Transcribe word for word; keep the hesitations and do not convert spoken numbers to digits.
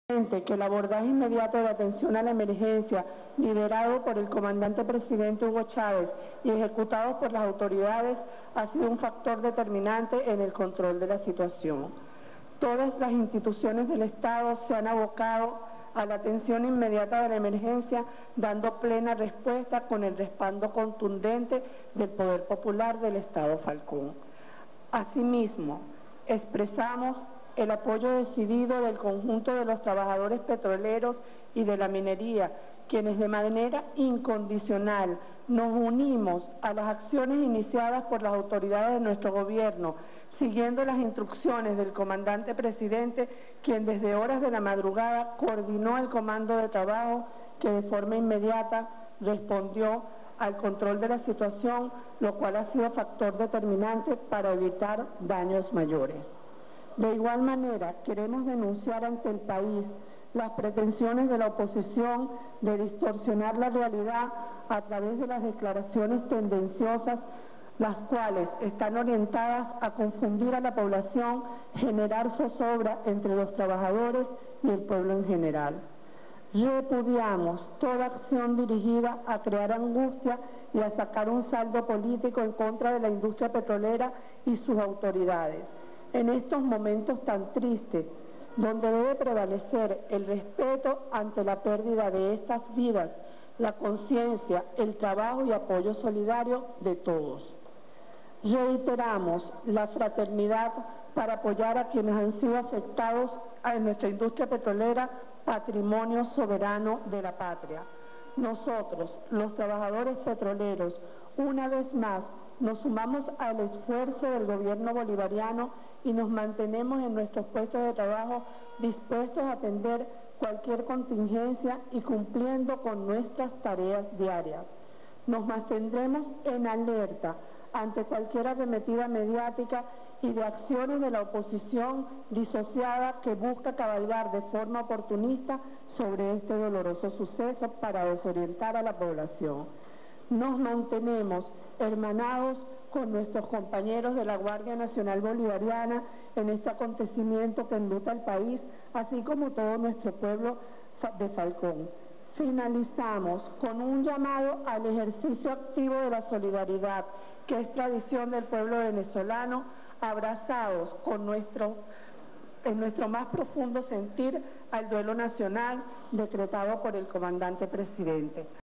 Que el abordaje inmediato de atención a la emergencia, liderado por el comandante presidente Hugo Chávez y ejecutado por las autoridades, ha sido un factor determinante en el control de la situación. Todas las instituciones del Estado se han abocado a la atención inmediata de la emergencia, dando plena respuesta con el respaldo contundente del Poder Popular del Estado Falcón. Asimismo, expresamos el apoyo decidido del conjunto de los trabajadores petroleros y de la minería, quienes de manera incondicional nos unimos a las acciones iniciadas por las autoridades de nuestro gobierno, siguiendo las instrucciones del comandante presidente, quien desde horas de la madrugada coordinó el comando de trabajo que de forma inmediata respondió al control de la situación, lo cual ha sido factor determinante para evitar daños mayores. De igual manera, queremos denunciar ante el país las pretensiones de la oposición de distorsionar la realidad a través de las declaraciones tendenciosas, las cuales están orientadas a confundir a la población, generar zozobra entre los trabajadores y el pueblo en general. Repudiamos toda acción dirigida a crear angustia y a sacar un saldo político en contra de la industria petrolera y sus autoridades. En estos momentos tan tristes, donde debe prevalecer el respeto ante la pérdida de estas vidas, la conciencia, el trabajo y apoyo solidario de todos. Reiteramos la fraternidad para apoyar a quienes han sido afectados en nuestra industria petrolera, patrimonio soberano de la patria. Nosotros, los trabajadores petroleros, una vez más, nos sumamos al esfuerzo del gobierno bolivariano y nos mantenemos en nuestros puestos de trabajo dispuestos a atender cualquier contingencia y cumpliendo con nuestras tareas diarias. Nos mantendremos en alerta ante cualquier arremetida mediática y de acciones de la oposición disociada que busca cabalgar de forma oportunista sobre este doloroso suceso para desorientar a la población. Nos mantenemos hermanados con nuestros compañeros de la Guardia Nacional Bolivariana en este acontecimiento que enluta al país, así como todo nuestro pueblo de Falcón. Finalizamos con un llamado al ejercicio activo de la solidaridad, que es tradición del pueblo venezolano, abrazados con nuestro, en nuestro más profundo sentir al duelo nacional decretado por el comandante presidente.